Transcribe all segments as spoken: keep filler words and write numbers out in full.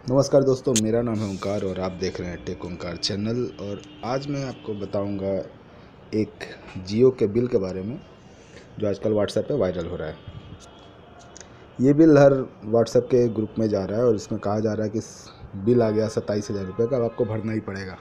नमस्कार दोस्तों, मेरा नाम है ओंकार और आप देख रहे हैं टेक ओंकार चैनल। और आज मैं आपको बताऊंगा एक जियो के बिल के बारे में जो आजकल व्हाट्सएप पे वायरल हो रहा है। ये बिल हर व्हाट्सएप के ग्रुप में जा रहा है और इसमें कहा जा रहा है कि बिल आ गया सत्ताईस हज़ार रुपये का, अब आपको भरना ही पड़ेगा।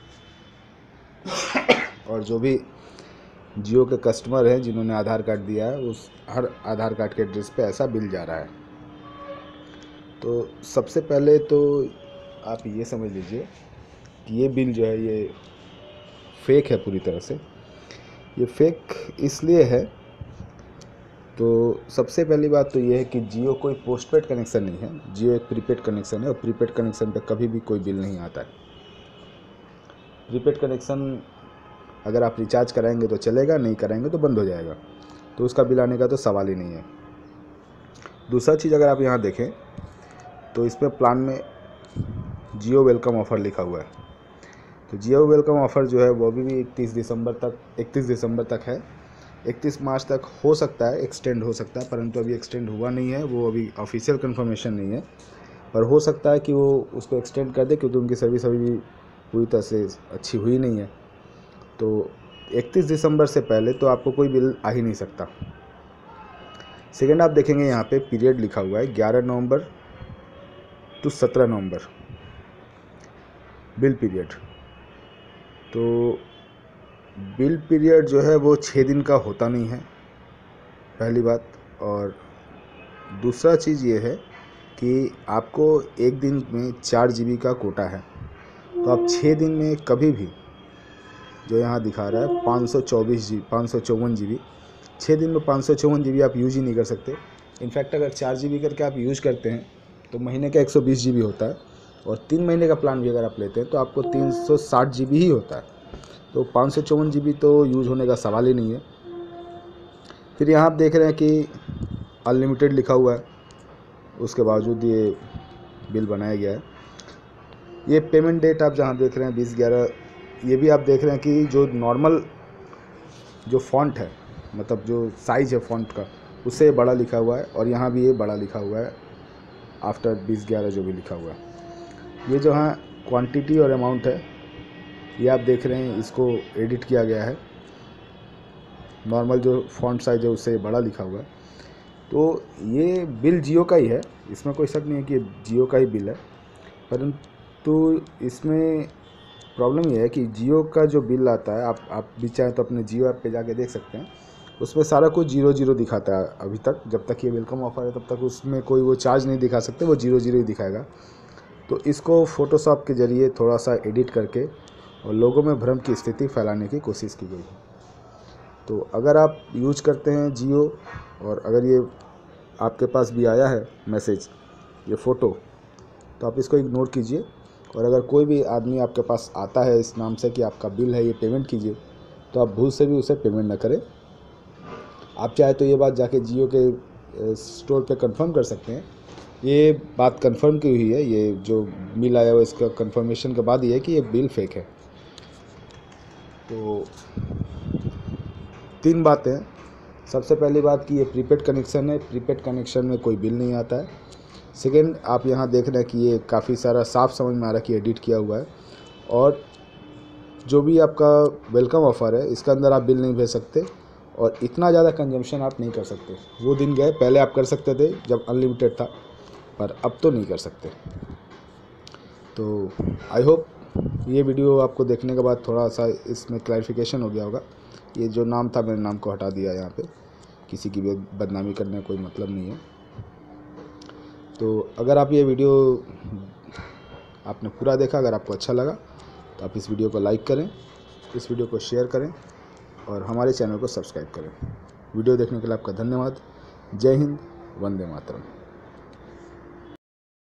और जो भी जियो के कस्टमर हैं जिन्होंने आधार कार्ड दिया है, उस हर आधार कार्ड के एड्रेस पे ऐसा बिल जा रहा है। तो सबसे पहले तो आप ये समझ लीजिए कि ये बिल जो है ये फेक है पूरी तरह से। ये फेक इसलिए है, तो सबसे पहली बात तो ये है कि जियो कोई पोस्टपेड कनेक्शन नहीं है। जियो एक प्रीपेड कनेक्शन है और प्रीपेड कनेक्शन पे कभी भी कोई बिल नहीं आता है। प्रीपेड कनेक्शन अगर आप रिचार्ज कराएंगे तो चलेगा, नहीं कराएंगे तो बंद हो जाएगा, तो उसका बिल आने का तो सवाल ही नहीं है। दूसरा चीज़, अगर आप यहाँ देखें तो इस पर प्लान में जियो वेलकम ऑफ़र लिखा हुआ है। तो जियो वेलकम ऑफ़र जो है वो अभी भी इकतीस दिसंबर तक इकतीस दिसंबर तक है। इकतीस मार्च तक हो सकता है एक्सटेंड हो सकता है, परंतु अभी एक्सटेंड हुआ नहीं है। वो अभी ऑफिशियल कंफर्मेशन नहीं है, पर हो सकता है कि वो उसको एक्सटेंड कर दे, क्योंकि उनकी सर्विस अभी भी पूरी तरह से अच्छी हुई नहीं है। तो इकतीस दिसंबर से पहले तो आपको कोई बिल आ ही नहीं सकता। सेकेंड, आप देखेंगे यहाँ पे पीरियड लिखा हुआ है ग्यारह नवंबर टू सत्रह नवंबर बिल पीरियड। तो बिल पीरियड जो है वो छः दिन का होता नहीं है, पहली बात। और दूसरा चीज़ ये है कि आपको एक दिन में चार जी बी का कोटा है, तो आप छः दिन में कभी भी, जो यहाँ दिखा रहा है पाँच सौ चौबीस जी पाँच सौ चौवन जी बी, छः दिन में पाँच सौ चौवन जी बी आप यूज ही नहीं कर सकते। इनफैक्ट अगर चार जी बी करके आप यूज करते हैं तो महीने का एक सौ बीस जी बी होता है, और तीन महीने का प्लान भी अगर आप लेते हैं तो आपको तीन सौ साठ जी बी ही होता है। तो पाँच सौ चौवन जी बी तो यूज होने का सवाल ही नहीं है। फिर यहाँ आप देख रहे हैं कि अनलिमिटेड लिखा हुआ है, उसके बावजूद ये बिल बनाया गया है। ये पेमेंट डेट आप जहाँ देख रहे हैं बीस ग्यारह, ये भी आप देख रहे हैं कि जो नॉर्मल जो फॉन्ट है, मतलब जो साइज़ है फॉन्ट का, उससे बड़ा लिखा हुआ है, और यहाँ भी ये बड़ा लिखा हुआ है आफ्टर बीस ग्यारह जो भी लिखा हुआ है। ये जो है क्वांटिटी और अमाउंट है, ये आप देख रहे हैं, इसको एडिट किया गया है। नॉर्मल जो फॉन्ट साइज है उससे बड़ा लिखा हुआ है। तो ये बिल जियो का ही है, इसमें कोई शक नहीं है कि जियो का ही बिल है। परंतु इसमें प्रॉब्लम ये है कि जियो का जो बिल आता है, आप आप भी चाहें तो अपने जियो ऐप पे जाके देख सकते हैं, उसमें सारा कुछ जीरो जीरो दिखाता है अभी तक। जब तक ये वेलकम ऑफ़र है तब तक उसमें कोई वो चार्ज नहीं दिखा सकते, वो जीरो जीरो ही दिखाएगा। तो इसको फ़ोटोशॉप के ज़रिए थोड़ा सा एडिट करके और लोगों में भ्रम की स्थिति फैलाने की कोशिश की गई है। तो अगर आप यूज करते हैं जियो, और अगर ये आपके पास भी आया है मैसेज, ये फ़ोटो, तो आप इसको इग्नोर कीजिए। और अगर कोई भी आदमी आपके पास आता है इस नाम से कि आपका बिल है, ये पेमेंट कीजिए, तो आप भूल से भी उसे पेमेंट ना करें। आप चाहे तो ये बात जाके जियो के स्टोर पे कंफर्म कर सकते हैं। ये बात कंफर्म की हुई है, ये जो बिल आया हुआ इसका कंफर्मेशन के बाद ये है कि ये बिल फेक है। तो तीन बातें। सबसे पहली बात कि ये प्रीपेड कनेक्शन है, प्रीपेड कनेक्शन में कोई बिल नहीं आता है। सेकेंड, आप यहाँ देख रहे हैं कि ये काफ़ी सारा साफ समझ में आ रहा है कि एडिट किया हुआ है। और जो भी आपका वेलकम ऑफ़र है, इसके अंदर आप बिल नहीं भेज सकते, और इतना ज़्यादा कंजम्पशन आप नहीं कर सकते। वो दिन गए, पहले आप कर सकते थे जब अनलिमिटेड था, पर अब तो नहीं कर सकते। तो आई होप ये वीडियो आपको देखने के बाद थोड़ा सा इसमें क्लैरिफिकेशन हो गया होगा। ये जो नाम था, मैंने नाम को हटा दिया यहाँ पे, किसी की भी बदनामी करने का कोई मतलब नहीं है। तो अगर आप ये वीडियो आपने पूरा देखा, अगर आपको अच्छा लगा तो आप इस वीडियो को लाइक करें, इस वीडियो को शेयर करें, और हमारे चैनल को सब्सक्राइब करें। वीडियो देखने के लिए आपका धन्यवाद। जय हिंद, वंदे मातरम।